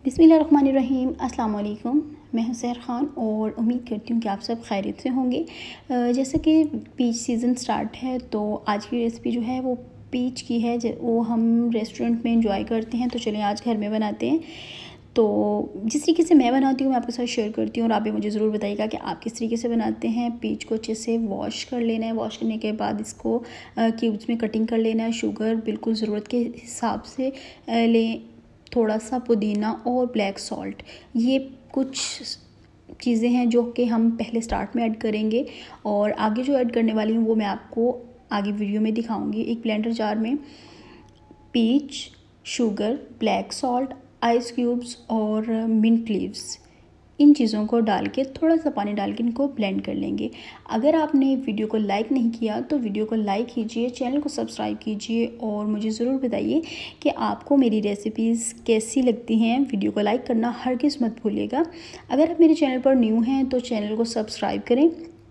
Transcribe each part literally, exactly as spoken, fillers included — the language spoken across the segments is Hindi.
बिस्मिल्लाहिर्रहमानिर्रहीम। अस्सलाम वालेकुम। मैं हूं सहर ख़ान और उम्मीद करती हूं कि आप सब खैरियत से होंगे। जैसे कि पीच सीज़न स्टार्ट है तो आज की रेसिपी जो है वो पीच की है, वो हम रेस्टोरेंट में इंजॉय करते हैं। तो चलिए आज घर में बनाते हैं। तो जिस तरीके से मैं बनाती हूँ मैं आपके साथ शेयर करती हूँ और आप भी मुझे ज़रूर बताइएगा कि आप किस तरीके से बनाते हैं। पीच को अच्छे से वॉश कर लेना है। वॉश करने के बाद इसको क्यूब्स में कटिंग कर लेना है। शुगर बिल्कुल ज़रूरत के हिसाब से लें। थोड़ा सा पुदीना और ब्लैक सॉल्ट, ये कुछ चीज़ें हैं जो कि हम पहले स्टार्ट में ऐड करेंगे और आगे जो ऐड करने वाली हूँ वो मैं आपको आगे वीडियो में दिखाऊंगी। एक ब्लेंडर जार में peach, sugar, black salt, ice cubes और मिंट लीव्स, इन चीज़ों को डाल के थोड़ा सा पानी डाल के इनको ब्लेंड कर लेंगे। अगर आपने वीडियो को लाइक नहीं किया तो वीडियो को लाइक कीजिए, चैनल को सब्सक्राइब कीजिए और मुझे ज़रूर बताइए कि आपको मेरी रेसिपीज़ कैसी लगती हैं। वीडियो को लाइक करना हरगिज़ मत भूलिएगा। अगर आप मेरे चैनल पर न्यू हैं तो चैनल को सब्सक्राइब करें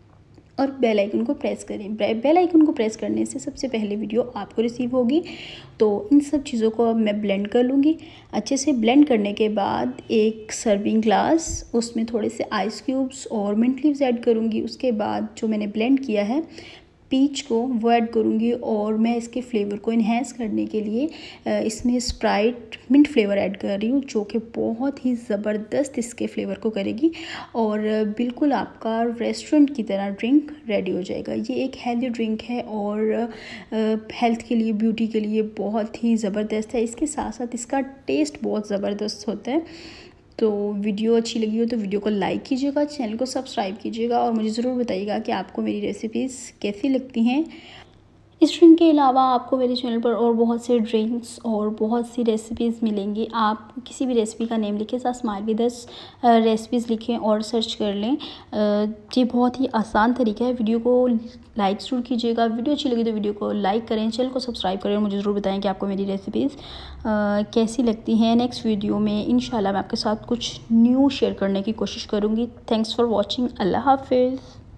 और बेल आइकन को प्रेस करें। बेल आइकन को प्रेस करने से सबसे पहले वीडियो आपको रिसीव होगी। तो इन सब चीज़ों को अब मैं ब्लेंड कर लूँगी। अच्छे से ब्लेंड करने के बाद एक सर्विंग ग्लास, उसमें थोड़े से आइस क्यूब्स और मिंट लीव्स ऐड करूँगी। उसके बाद जो मैंने ब्लेंड किया है पीच को वो ऐड करूँगी और मैं इसके फ्लेवर को इन्हेंस करने के लिए इसमें स्प्राइट मिंट फ्लेवर ऐड कर रही हूँ, जो कि बहुत ही ज़बरदस्त इसके फ्लेवर को करेगी और बिल्कुल आपका रेस्टोरेंट की तरह ड्रिंक रेडी हो जाएगा। ये एक हेल्दी ड्रिंक है और हेल्थ के लिए, ब्यूटी के लिए बहुत ही ज़बरदस्त है। इसके साथ साथ इसका टेस्ट बहुत ज़बरदस्त होता है। तो वीडियो अच्छी लगी हो तो वीडियो को लाइक कीजिएगा, चैनल को सब्सक्राइब कीजिएगा और मुझे ज़रूर बताइएगा कि आपको मेरी रेसिपीज़ कैसी लगती हैं। इस ड्रिंक के अलावा आपको मेरे चैनल पर और बहुत से ड्रिंक्स और बहुत सी रेसिपीज़ मिलेंगी। आप किसी भी रेसिपी का नेम लिखें, साथ स्माइल विद दस रेसिपीज़ लिखें और सर्च कर लें। ये बहुत ही आसान तरीका है। वीडियो को लाइक ज़रूर कीजिएगा। वीडियो अच्छी लगी तो वीडियो को लाइक करें, चैनल को सब्सक्राइब करें और मुझे ज़रूर बताएं कि आपको मेरी रेसिपीज़ कैसी लगती हैं। नेक्स्ट वीडियो में इंशाल्लाह मैं आपके साथ कुछ न्यू शेयर करने की कोशिश करूँगी। Thanks for watching. अल्लाह हाफिज़।